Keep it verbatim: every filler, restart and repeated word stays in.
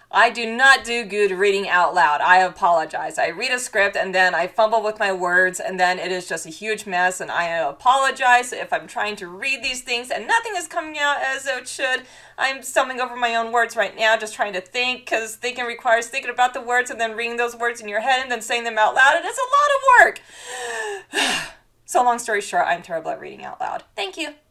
I do not do good reading out loud. I apologize. I read a script and then I fumble with my words and then it is just a huge mess, and I apologize if I'm trying to read these things and nothing is coming out as it should. I'm stumbling over my own words right now, just trying to think, because thinking requires thinking about the words and then reading those words in your head and then saying them out loud, and it's a lot of work. So long story short, I'm terrible at reading out loud. Thank you.